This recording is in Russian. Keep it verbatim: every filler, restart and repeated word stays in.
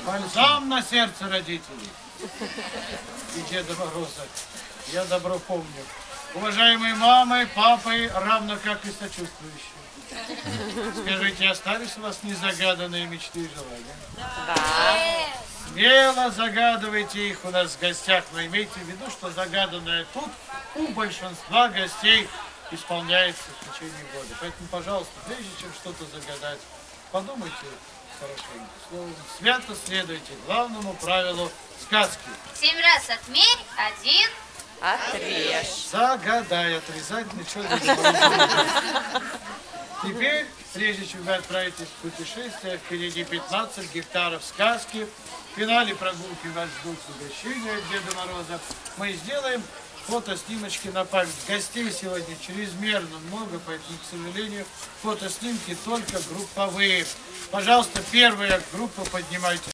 Бальзам на сердце родителей и Деда Мороза. Я добро помню. Уважаемые мамы, папы, равно как и сочувствующие. Скажите, остались у вас незагаданные мечты и желания? Да. Смело загадывайте их у нас в гостях, но имейте в виду, что загаданное тут у большинства гостей исполняется в течение года. Поэтому, пожалуйста, прежде чем что-то загадать, подумайте хорошенько. Словом, свято следуйте главному правилу сказки. Семь раз отмерь, один. Отрежь. Загадай, отрезать ничего не нужно. Теперь, прежде чем вы отправитесь в путешествие, впереди пятнадцать гектаров сказки. В финале прогулки вас ждут угощения от Деда Мороза. Мы сделаем фотоснимочки на память. Гостей сегодня чрезмерно много, поэтому, к сожалению, фотоснимки только групповые. Пожалуйста, первая группа поднимайте.